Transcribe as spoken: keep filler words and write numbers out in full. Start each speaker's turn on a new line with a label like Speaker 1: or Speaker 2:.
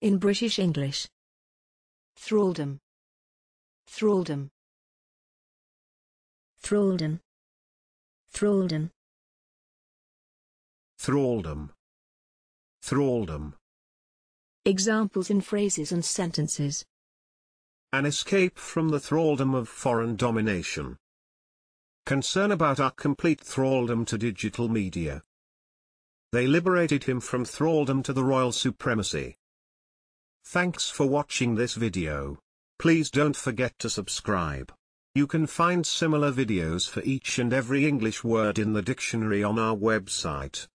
Speaker 1: In British English.
Speaker 2: Thraldom. Thraldom.
Speaker 1: Thraldom. Thraldom.
Speaker 3: Thraldom. Thraldom.
Speaker 1: Examples in phrases and sentences.
Speaker 3: An escape from the thraldom of foreign domination. Concern about our complete thraldom to digital media. They liberated him from thraldom to the royal supremacy. Thanks for watching this video. Please don't forget to subscribe. You can find similar videos for each and every English word in the dictionary on our website.